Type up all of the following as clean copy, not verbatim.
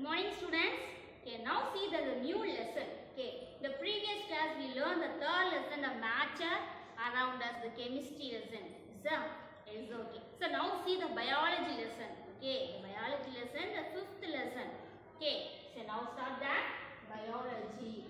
Morning students. Okay, now see the new lesson. Okay, the previous class we learned the third lesson, the matter around us, the chemistry lesson. Is okay. So now see the biology lesson. Okay, the biology lesson, the fifth lesson. Okay, so now start that biology.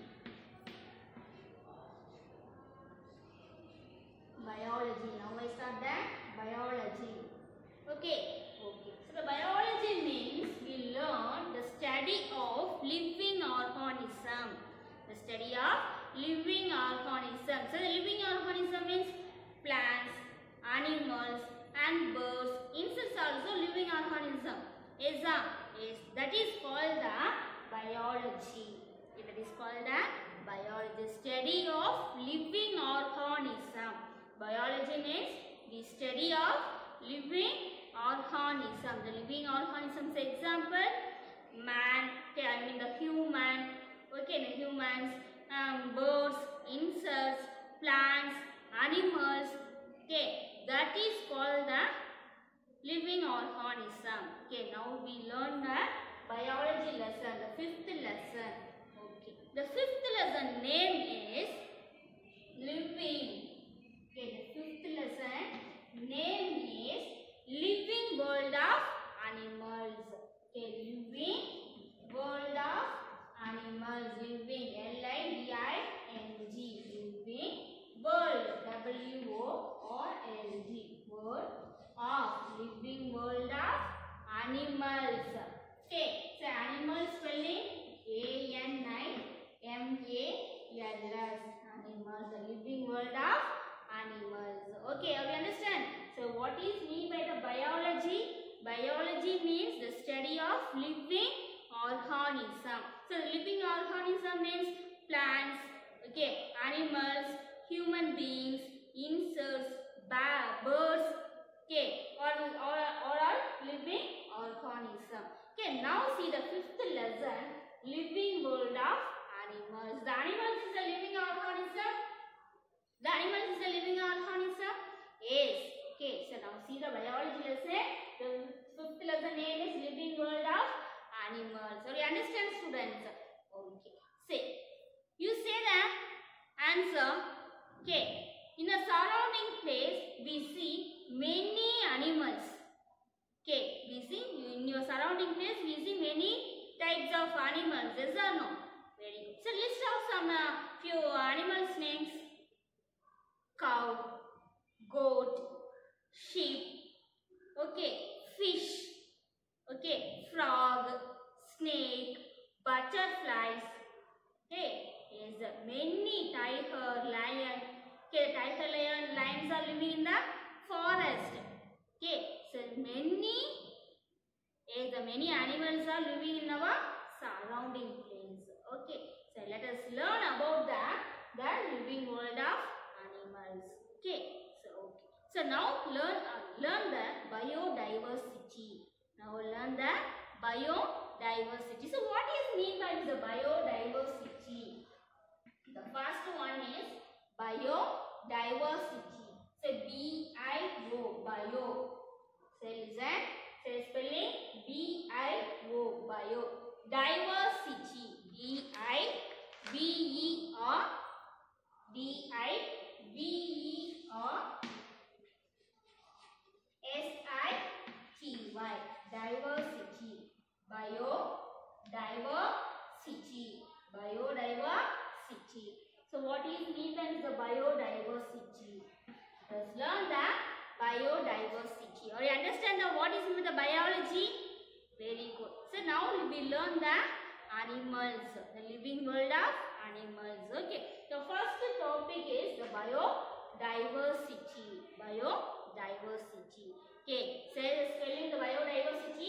Biology. Now I start that biology. Okay. So the biology means we learn the study of living organism. The study of living organism. So the living organism means plants, animals and birds. Insects also living organism. Yes, that is called the biology. That is called the biology. Study of living organism. Biology means the study of living organism. The living organisms example, man, okay, I mean the human, okay, the humans, birds, insects, plants, animals, okay, that is called the living organism. Okay, now we learn the biology lesson, the fifth lesson. Okay, the fifth lesson name is living. Okay, the fifth lesson name is living world of animals. Okay, living world of animals. Living, L-I-V-I-N-G. Living world, W-O-R-L-D. World of, living world of animals. Okay, so animal spelling A-N-I-M-A-L-S. Animals, the living world of animals. Okay, we understand. So what is mean by the biology? Biology means the study of living organism. So the living organism means plants, okay, animals, human beings, insects, birds, okay, all living organism. Okay, now see the fifth lesson, living world of animals. The animals is a living organism. The animals is a living organism? Yes. Okay, so now see the biology lesson. The fifth lesson name is living world of animals. So you understand, students? Okay. Say, you say the answer. Okay. In a surrounding place, we see many animals. Okay. We see in your surrounding place, we see many types of animals. Yes or no? Very good. So list out some few animals names. Cow, goat, sheep, okay, fish, okay, frog, snake, butterflies, okay, yes, many tiger, lion, okay, tiger, lion, lions are living in the forest, okay, so many animals are living in our surrounding place, okay, so let us learn about the living world of animals. Okay, so now learn the biodiversity. Now learn the biodiversity. So what is mean by the biodiversity? The first one is biodiversity. So B-I-O, bio. So listen. So spelling B-I-O, bio. Diversity. D-I-V-E-R. D-I-V-E-R-S-I-T-Y. Diversity. Biodiversity. Biodiversity. So what is mean by the biodiversity? Let's learn the biodiversity. Or you understand what is mean by the biology? Very good. So now we learn the animals, the living world of animals. Okay. The first topic is the biodiversity. Biodiversity. Okay. Say the spelling the biodiversity.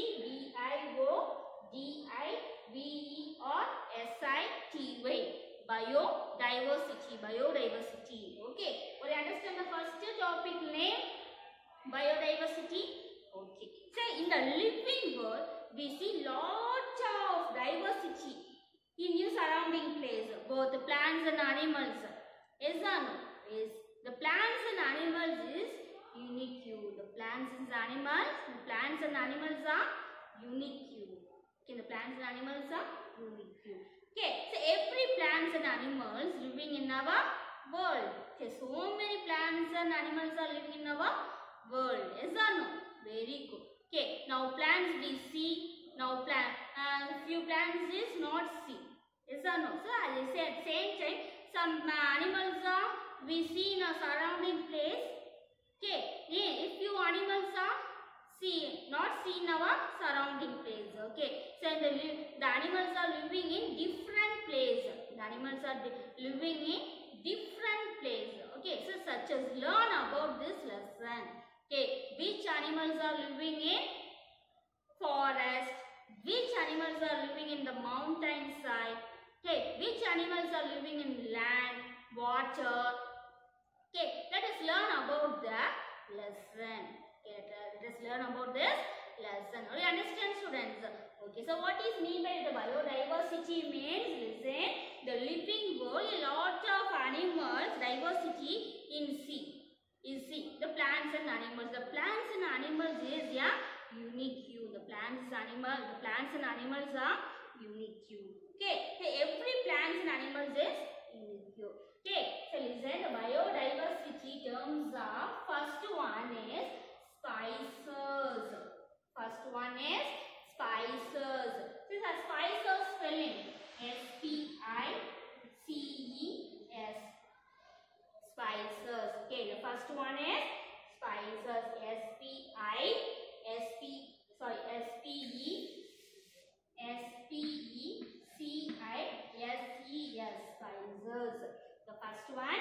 B-I-O-D-I-V-E-R-S-I-T-Y. Biodiversity. Biodiversity. Okay. Well, you understand the first topic name? Biodiversity. Okay. Say in the living world, we see lots of diversity in your surrounding place, both the plants and animals. Yes or no? Yes. The plants and animals is unique. The plants and animals are unique. Okay, the plants and animals plants and animals living in our world? Okay, so many plants and animals are living in our world. Yes or no? Very good. Okay, now plants we see. Now few plants is not see. Yes or no? So as I said, same time some animals are we see in a surrounding place. Okay, if few animals are not seen our surrounding place. Okay, so the animals are living in different place. The animals are living in different place. Okay, so such as learn about this lesson. Okay, which animals are living in forest? Which animals are living in the mountain side? Okay, which animals are living in land, water? Okay, let us learn about the lesson. Okay, let us learn about this lesson. Do you understand, students? Okay, so what is mean by the biodiversity means, listen, the living world, a lot of animals, diversity in sea. Is sea, the plants and animals. The plants and animals is unique. The plants and animals are unique. Okay, every plants and animals is unique. Okay, so listen, the biodiversity terms are, first one is spices. First one is spices. This is spices spelling S-P-I-C-E-S. Spices. Okay, the first one is spices. S-P-E-C-I-S-E-S. Spices. The first one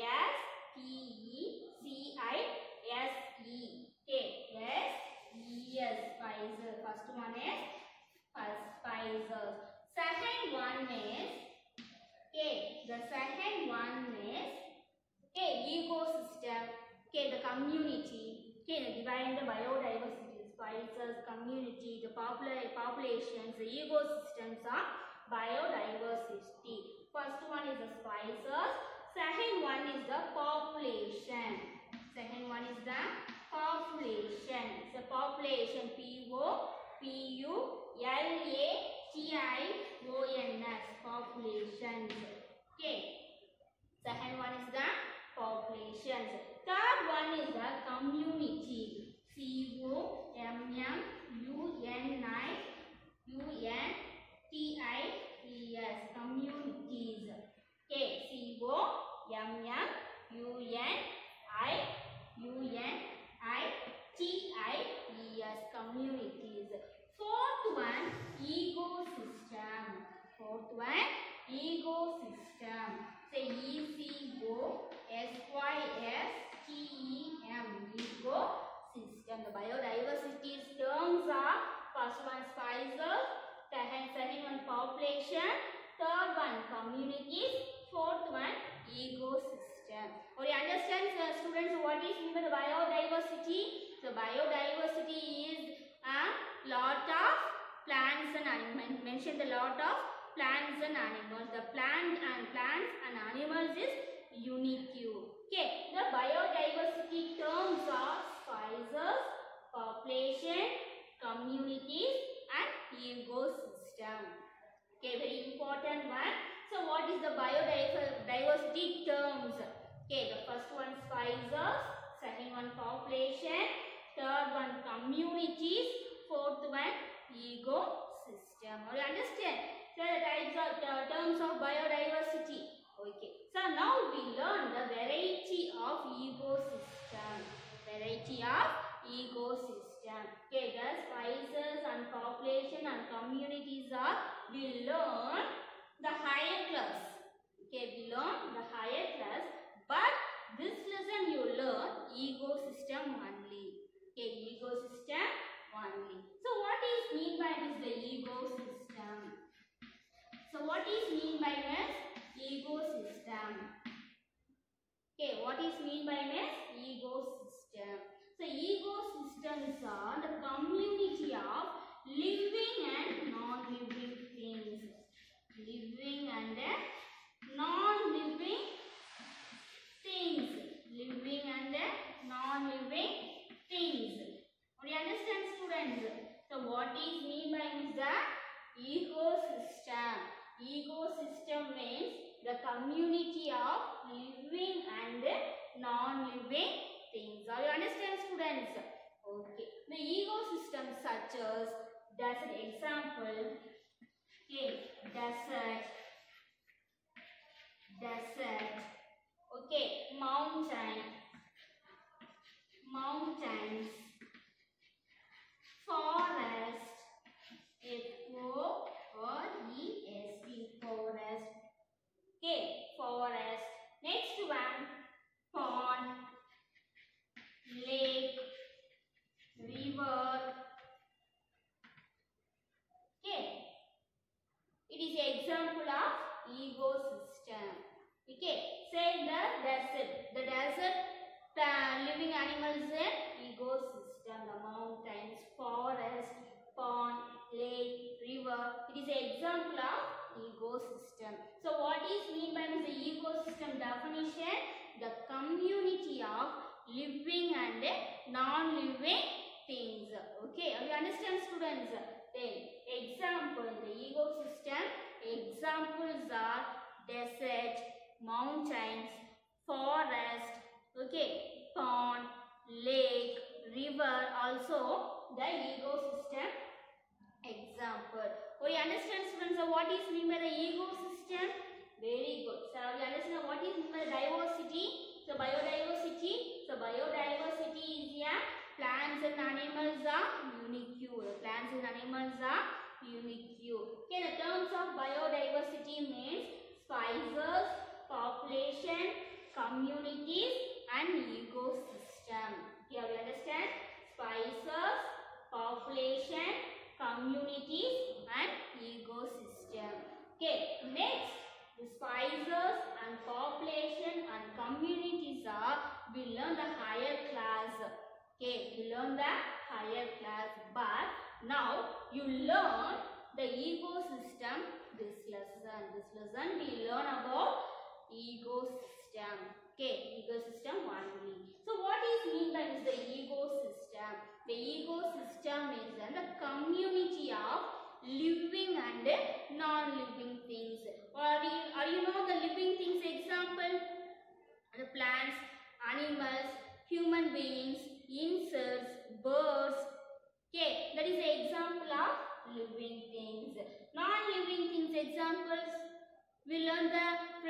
S-P-E-C-I-S-E. Okay, S-E-S. Spices. First one is spices. Second one is, okay, the second one is, okay, ecosystem. Okay, the community. Okay, dividing the biodiversity, spices, community, the populations, the ecosystems are biodiversity. First one is the spices. Second one is the population. Second one is the population. It's a population. P-O-P-U-L-A-T-I-O-N-S. Populations. Okay. Second one is the populations. Third one is the community. C-O-M-M-U-N-I-U-N-T-I-E-S. Communities. Okay, C-O-M-M-U-N-I-U-N-I-T-I-E-S. Communities. Fourth one, ecosystem. Fourth one, ecosystem. Say E-C-O-S-Y-S-T-E-M. Ecosystem. The biodiversity terms are, first one spices, second one population, third one communities, fourth one ecosystem. Or you understand, students, what is mean by the biodiversity? The biodiversity is a lot of plants and animals. Mention the lot of plants and animals. The plants and animals is unique. Okay, the biodiversity terms are spices, population, communities and ecosystem. Okay, very important one. So what is the biodiversity terms? Okay, the first one spices, second one population, third one communities, fourth one ecosystem. Or you understand? So the types of terms of biodiversity. Okay. So now we learn the variety of ecosystem. Variety of ecosystem. Okay, the spices and population and communities are, we learn the higher class. Okay, we learn the higher class, but this lesson you learn ecosystem only. Okay, ecosystem only. So what is mean by this the ecosystem? So what is mean by this ecosystem? Okay, what is mean by this ecosystem? So ecosystems are the community of living and non-living things. Living and non-living things. Living and non-living things. Do you understand, students? So what is mean by the ecosystem? Ecosystem means the community of living and non-living things. Are you understand, students? Okay. The ecosystem such as desert, example. Okay, desert. Okay, mountains, forest, F-O-R-E-S-T, forest. Okay, forest. Next one, pond, lake, river. Okay, it is an example of ecosystem. Okay, say the desert. The desert living animals in ecosystem. The mountains, forest, pond, lake, river. It is an example of ecosystem. So what is mean by the ecosystem definition? The community of living and non-living things. Okay, you understand, students? Then example, the ecosystem examples are desert, mountains, forest, okay, pond, lake, river, also the ecosystem example. Oh, you understand, students? So what is mean by the ecosystem? Very good. So you understand what is mean by diversity? So biodiversity. So biodiversity is a plants and animals are unique. Plants and animals are unique. Okay, the terms of biodiversity means species, population, communities and ecosystem. Here we understand species, population, communities and ecosystem. Okay, next the species and population and communities are we learn the higher class. Okay, we learn the higher class, but now you learn the ecosystem this lesson. This lesson we learn about ecosystem. Okay, ecosystem only. So what is mean by the ecosystem? The ecosystem is the community of living and non-living things. Or you know the living things example? The plants, animals, human beings, insects, birds. Okay, that is an example of living things. Non-living things examples. We learn the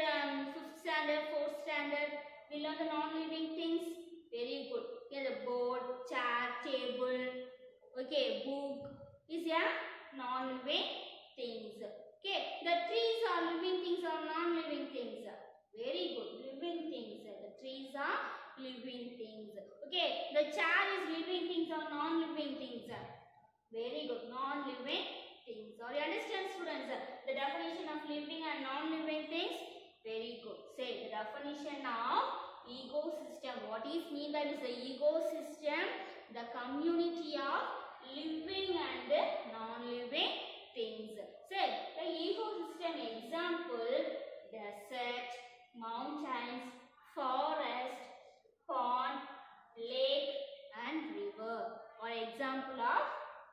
5th standard, 4th standard. We learn the non-living things. Very good. Okay, the board, chair, table. Okay, book is a non-living things. Okay, the trees are living things or non-living things. Very good. Living things. The trees are living things. Okay, the chair is living things or non-living things. Very good. Non-living things. Or you understand, students? The definition of living and non-living things. Very good. Say the definition of ecosystem. What is mean by this? The ecosystem, the community of living and non-living things. Say the ecosystem example: desert, mountains, forest, pond, lake and river. Or example of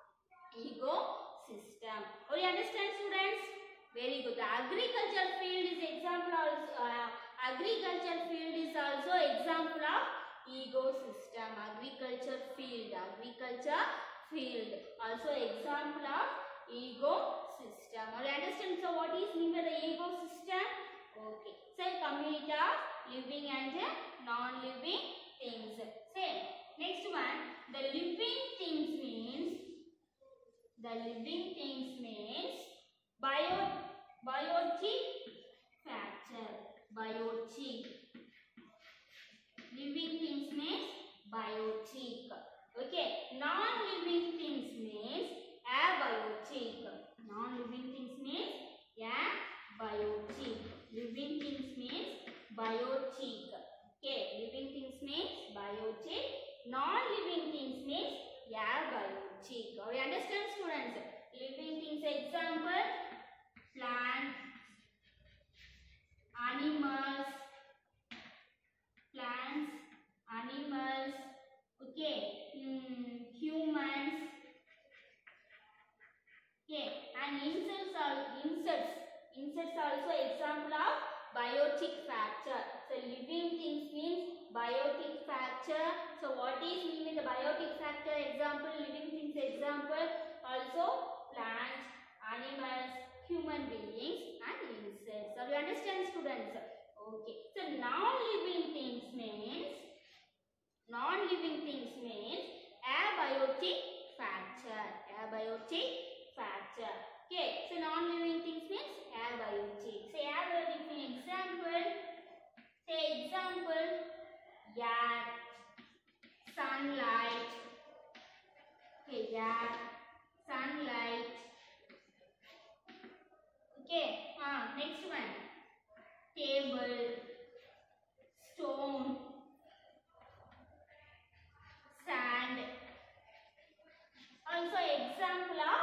ecosystem. Or you understand, students? Very good. The agriculture field is example also. Agriculture field is also example of ecosystem. Agriculture field also example of ecosystem. Or you understand? So what is mean by the ecosystem? Okay. So community of living and non-living things. Same. Next one, the living things means biotic factor. Biotic. Living things means biotic. Okay. Non-living things means abiotic. Non-living things means abiotic. Living things means biotic. Okay. Living things means biotic. Non-living things means abiotic. Or you understand, students? Living things example: plants, animals, okay, humans, okay, and insects also example of biotic factor. So living things means biotic factor. So what is mean with the biotic factor? Example, living things example. Also plants, animals, human beings and insects. So you understand students? Okay. So non-living things means abiotic factor. Abiotic factor. Okay. So non-living things means abiotic. Say abiotic means example. Say example. Air, sunlight. Okay. Air, sunlight. Okay. Next one. Table, stone, sand. Also example of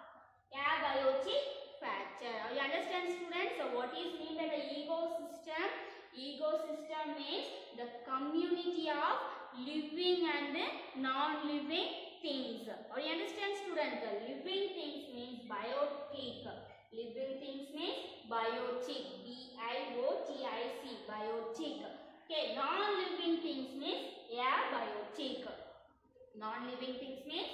abiotic factor. You understand students? So what is mean by the ecosystem? Ecosystem means the community of living and non-living things. You understand students? The living things means biotic. Living things means biotic. B-I-O-T-I-C. Biotic. Okay. Non-living things means abiotic. Non-living things means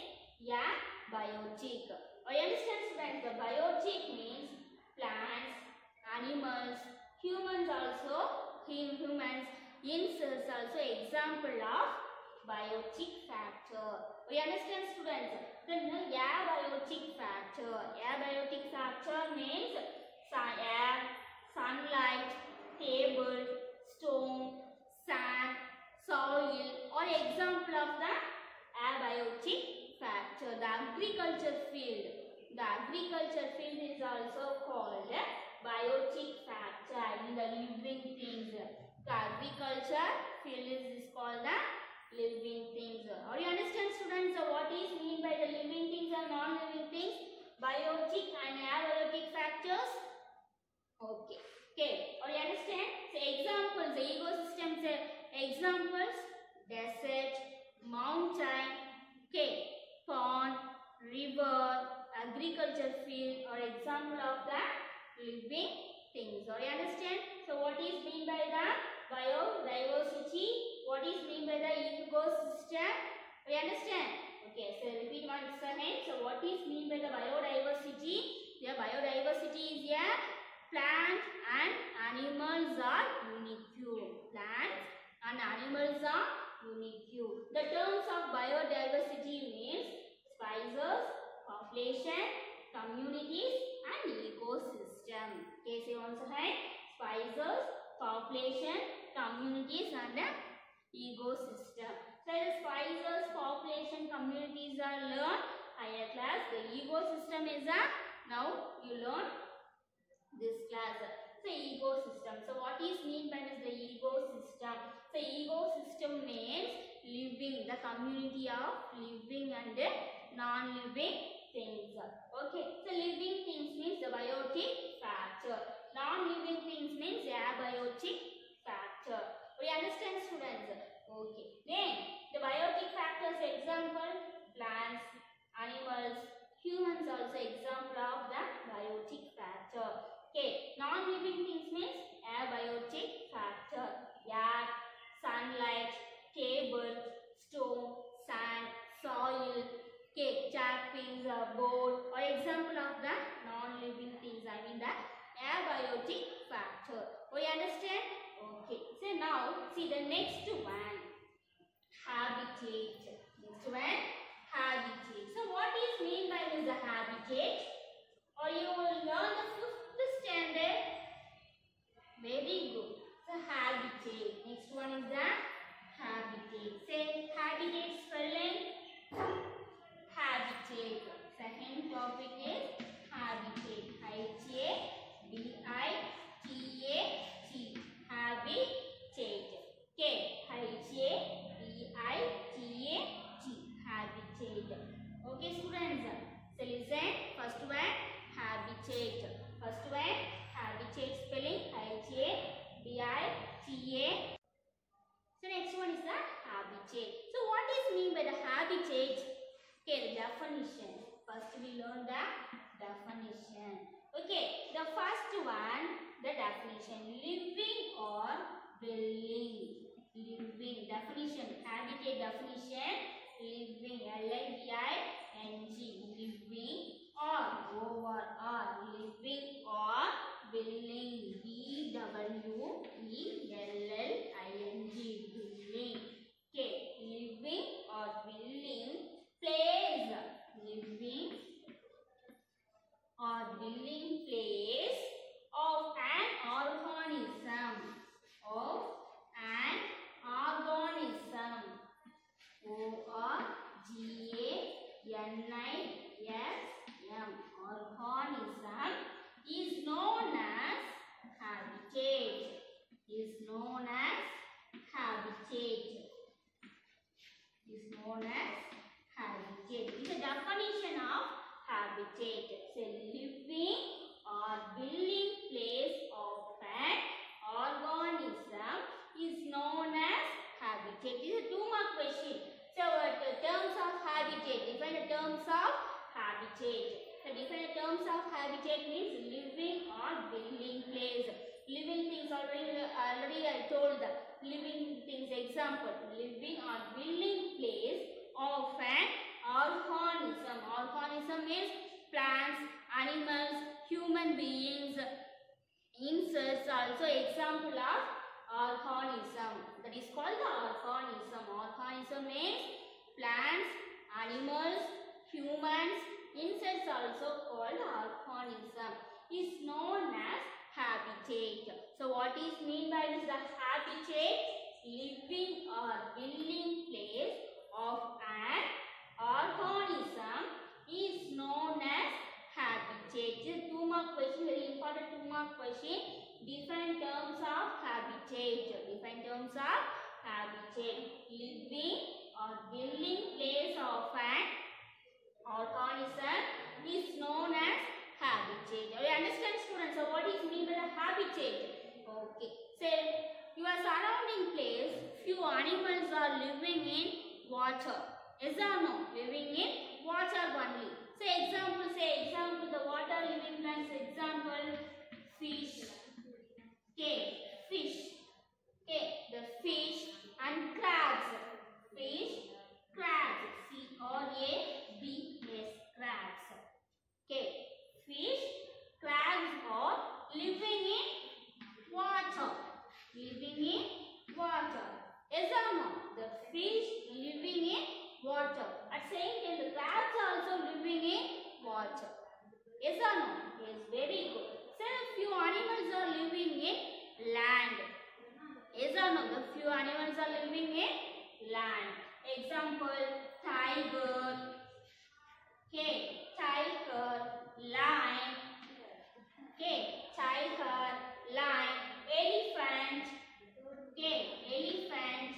abiotic. You understand students? The biotic means plants, animals, humans also, humans, insects also example of biotic factor. You understand students? Then abiotic factor. Abiotic factor means air, sunlight, table, stone, sand, soil or example of the abiotic factor. The agriculture field. The agriculture field is also called biotic factor in the living things. The agriculture field is called the living things. Or you understand students what is mean by the living things and non-living things? Biotic and abiotic factors. Okay. Okay. Or you understand? So examples, the ecosystems examples, desert, mountain, okay, pond, river, agriculture field or example of the living things. Or you understand? So what is mean by the biodiversity? What is mean by the ecosystem? You understand? Okay, so repeat once again. So what is mean by the biodiversity? The biodiversity is a plant and animals are unique. Plants and animals are unique. The terms of biodiversity means species, population, communities and ecosystem. Okay, say once again. Species, population, communities and ecosystem. So the species, population, communities are learned higher class. The ecosystem is now you learn this class. So ecosystem. So what is mean by the ecosystem? So ecosystem means living, the community of living and non-living things. Okay. So living things means the biotic factor. Non-living things means abiotic factor. We understand students? Okay. Then the biotic factors example plants, animals, humans also example of the biotic factor. Okay. Non-living things means abiotic factor. Air, sunlight, table, stone, sand, soil, okay, chappings, board or example of the non-living things. I mean the abiotic factor. We understand? Okay. So now see the next one. Habitat. Next one. Habitat. So what is mean by this habitat? Or you will learn the 5th standard. Very good. So habitat. Next one is the habitat. Say habitat spelling. Habitat. Second topic is habitat. H-A-B-I-T-A-T. Habitat. Okay. H-A-B-I-T-A-T. Habitat. Okay students. So listen. First one habitat. First one habitat spelling H-A-B-I-T-A. So next one is the habitat. So what is mean by the habitat? Okay, the definition. First we learn the definition. Okay, the first one the definition. Living or dwelling. Living definition. Habitat definition. Living. Living. Living or over or living or dwelling. DWELLING. Dwelling. Okay. Living or dwelling place. Living or dwelling place of an organism. Of an organism. ORGANISM. Organism is known as habitat. Is known as habitat. Is known as habitat. This is the definition of habitat. So living or dwelling place of an organism is known as habitat. This is a 2-mark question. So the terms of habitat. Define the terms of habitat. So define the terms of habitat means living or dwelling place. Living things already I told the living things example. Living or dwelling place of an organism. Organism means plants, animals, human beings, insects. Also example of organism. That is called the organism. Organism means plants, animals, humans, insects also called organism. Is known as habitat. So what is mean by this? The habitat, living or dwelling place of an organism is known as habitat. This is 2-mark question, very important 2-mark question. Define terms of habitat. Define terms of habitat. Living or dwelling place of an organism is known as habitat. You understand, students? So what is mean by the habitat? Okay. Say your surrounding place, few animals are living in water. Yes or no? Living in water only. Say example, the water living plants. Example, fish. Okay, fish. Okay, the fish and crabs. Fish, crabs. CRABS, crabs. Okay, fish, crabs are living in water. Living in water. Yes or no? The fish living in water. At same time, the crabs also living in water. Yes or no? Yes, very good. So, few animals are living in land. Yes or no? The few animals are living in land. Example, tiger. Okay, tiger, lion. Okay, tiger, lion, elephant. Okay, elephant.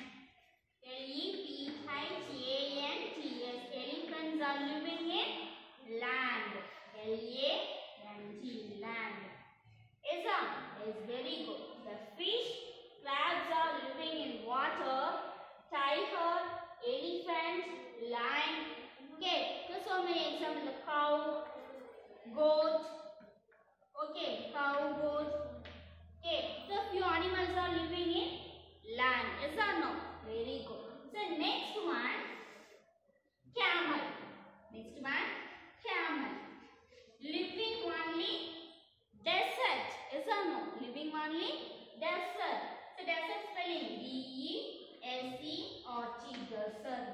ELEPHANTS. Elephants are living in land. LAND, land. Yes, very good. The fish, crabs are living in water. Tiger, elephant, lion. Okay, so many examples. The cow, goat. Okay, cow, goat. Okay, so few animals are living in land. Yes or no? Very good. So next one, camel. Next one, camel. Living only desert. Yes or no? Living only desert. So desert spelling DESERT. Desert.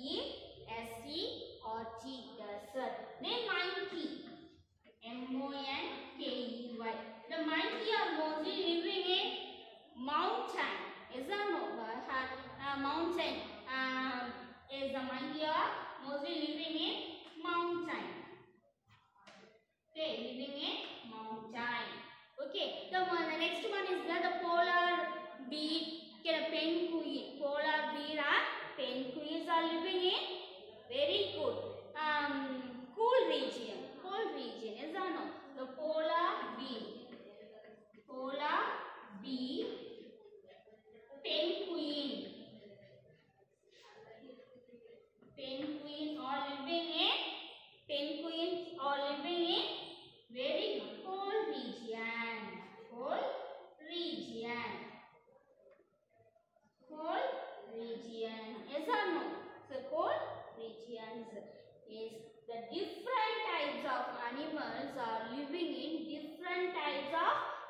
DESERT. Desert. Then monkey. MONKEY. The monkey are mostly living in mountain. Is or no? Mountain. Is the monkey are mostly living in mountain. Okay, living in mountain. Okay, the next one is the polar bear. Okay, the penguin. Polar bear or penguins are living in very good cool region. Cold region. Is or no? The polar bear. Polar bear, penguin. Penguins are living in very cold region. Cold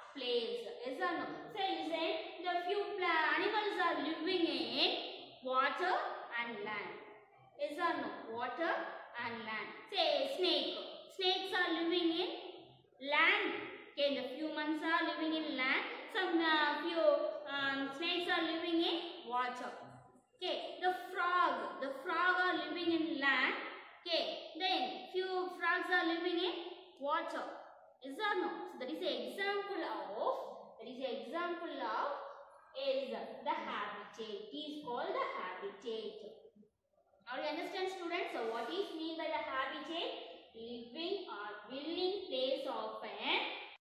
place. Yes or no? So listen, the few animals are living in water and land. Yes or no? Water and land. Say snake. Snakes are living in land. Okay, the few ones are living in land. Some few snakes are living in water. Okay, the frog are living in land. Okay, then few frogs are living in water. Is or no? So that is an example of is the habitat. It is called the habitat. Now you understand, students? So what is mean by the habitat? Living or dwelling place of an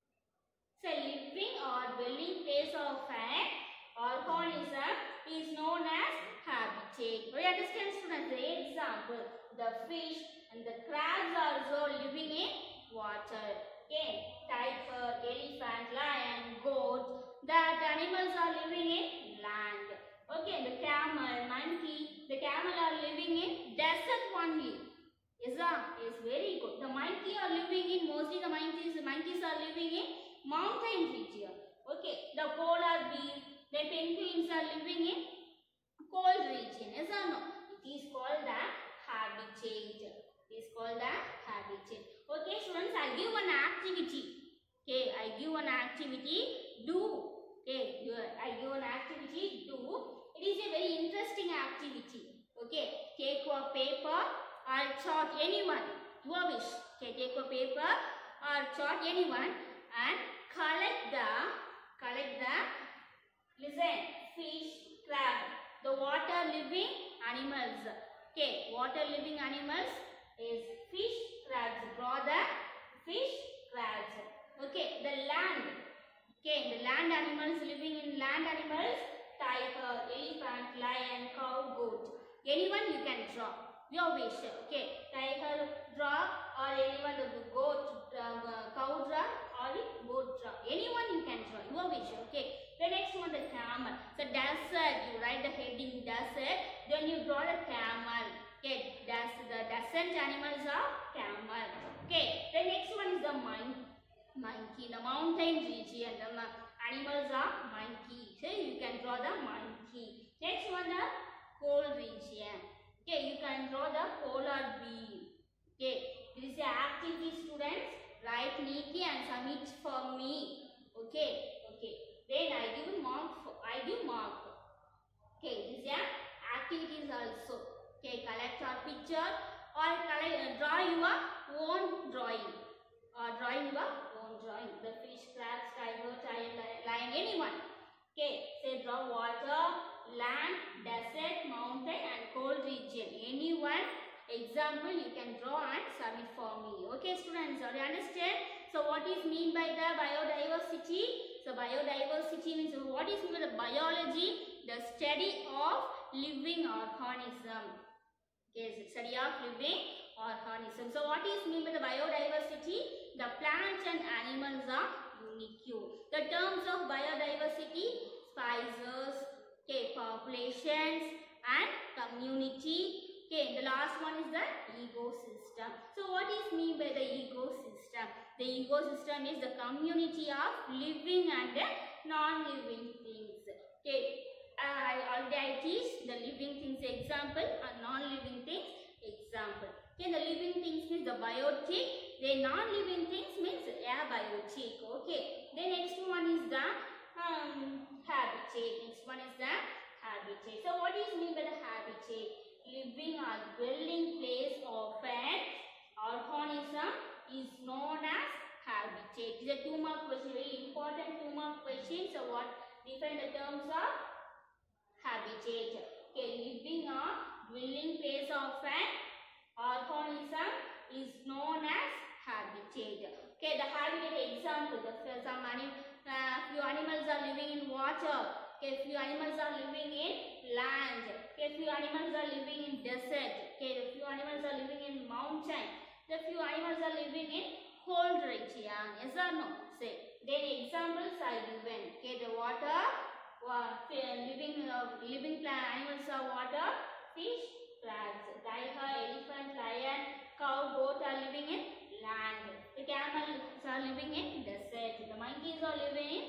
organism is known as habitat. We understand, students? The example, the fish and the crabs are also living in water. Okay, tiger, elephant, lion, goat, that animals are living in land. Okay, the camel, monkey, the camel are living in desert only. Yes, very good. The monkey are living in, mostly the monkeys are living in mountain region. Okay, the polar bear, the penguins are living in cold region. Yes or no? It is called the habitat. Okay, students, I give one activity. Okay, I give one activity. Do. Okay, I give an activity. Do. It is a very interesting activity. Okay, take a paper or chart, anyone, your wish. Okay, take a paper or chart, anyone, and collect the listen, fish, crab, the water living animals. Okay, water living animals is fish, crabs. Draw the fish, crabs. Okay, the land. Okay, the land animals, living in land animals, tiger, elephant, lion, cow, goat. Anyone you can draw. Your wish. Okay, tiger draw, or anyone the goat, cow draw, or goat draw. Anyone you can draw. Your wish. Okay. The next one, the camel. So desert, you write the heading desert. Then you draw the camel. Okay, the desert animals are camel. Okay. The next one is the monkey. The mountain region. The animals are monkey. So you can draw the monkey. Next one, the cold region. Okay, you can draw the polar bear. Okay, this is the activity, students. Write neatly and submit for me. Okay. Then I give mark. Okay, this is the activities also. Okay, collect your picture or draw your own drawing. The fish, crabs, tiger, lion, anyone. Okay, say draw water, land, desert, mountain and cold region. Anyone example you can draw and submit for me. Okay, students, do you understand? So what is mean by the biodiversity? So biodiversity means, what is mean by the biology? The study of living organism. Okay, study of living organism. So what is mean by the biodiversity? The plants and animals are unique. The terms of biodiversity: species, okay, populations and community. Okay, the last one is the ecosystem. So what is mean by the ecosystem? The ecosystem is the community of living and non-living things. Okay, I already teach the living things example and non-living things example. Okay, the living things means the biotic. The non-living things means abiotic. Okay, the next one is the habitat. Next one is the habitat. So what is mean by the habitat? Living or dwelling place of an organism is known as habitat. These are 2 mark question, very important 2 mark question. So what define the terms of habitat? Okay, living or dwelling place of an organism is known as habitat. Okay, the habitat example, few animals are living in water. Okay, few animals are living in land. Okay, few animals are living in desert. Okay, few animals are living in mountain. The few animals are living in cold region. Yes or no? Say. Then examples are given. Okay, the water, living plant animals are water, fish, crabs, tiger, elephant, lion, cow, goat are living in land. The camels are living in desert. The monkeys are living in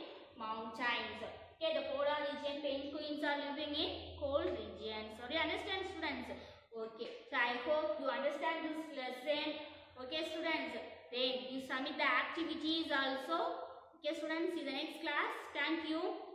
students? Okay, so I hope you understand this lesson. Okay students, then you submit the activities also. Okay students, see you in the next class. Thank you.